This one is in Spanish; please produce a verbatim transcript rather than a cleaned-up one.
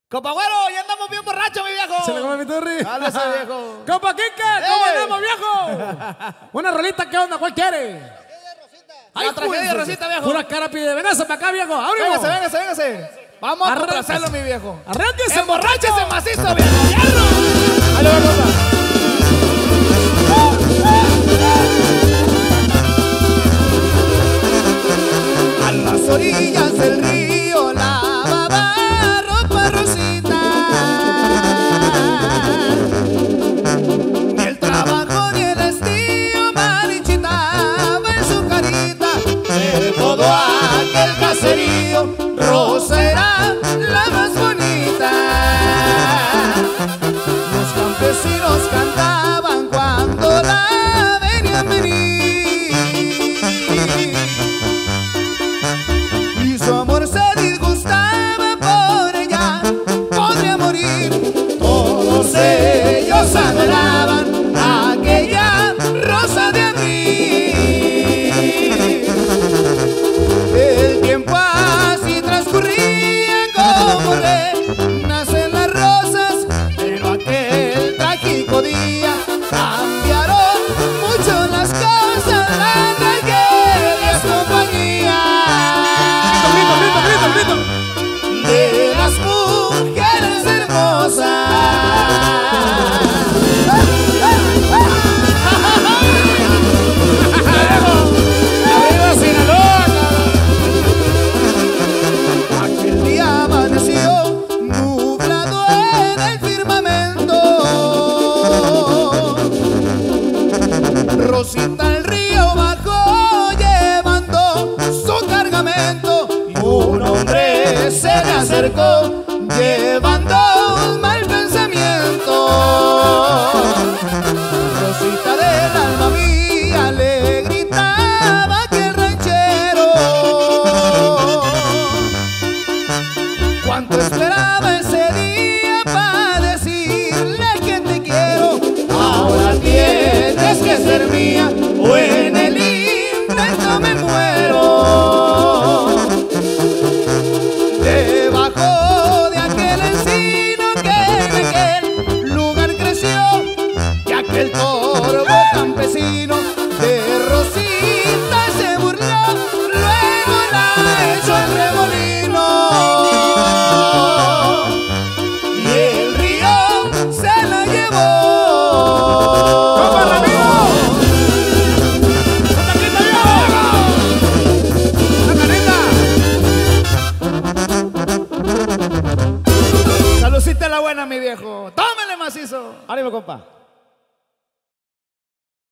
Compa Güero, ya andamos bien borrachos, mi viejo. Se le come mi turri. Cálese, viejo. Compa Quique, ¿cómo andamos, viejo? Una rolita, ¿qué onda? ¿Cuál quiere? Ay, la tragedia, Rosita, viejo. Pura cara pide. Véngase para acá, viejo. ¡Ábrelo! Véngase, véngase, véngase. Vamos a complacerlo, mi viejo. Arránquese. Emborráchese macizo, viejo. ¡Hierro! Ahí lo va, compa. A las orillas del río lavaba ropa Rosita. Ni el trabajo ni el estío marchitaba en su carita. De todo aquel caserío, Rosa era la más bonita. Los campesinos cantaban cuando la venían venir, y su amor se disgustaba por ella, podría morir. Todos ellos adoraban a aquella Rosa de abril. El tiempo así transcurría como le nacen las rosas, pero aquel trágico día cambiaron mucho las cosas. La tragedia es compañía de las mujeres hermosas. ¡Arriba Sinaloa! Aquel día amaneció nublado en el firmamento. Rosita al río bajó llevando su cargamento, y un hombre se le acercó llevando un mal pensamiento. Rosita del alma mía, le gritaba aquel ranchero, cuánto esperaba ese día para decirle que te quiero. Ahora tienes que ser mía o en el intento me muero. Debajo de aquel encino que en aquel lugar creció, y aquel torvo campesino de Rosita se burló, luego la echó al remolino, y el río se la llevó. ¡Compa Ramiro! ¡Santa Crita, viejo! ¡Santa Crita! Saludcita la buena, mi viejo. ¡Tómele macizo! Ánimo, compa.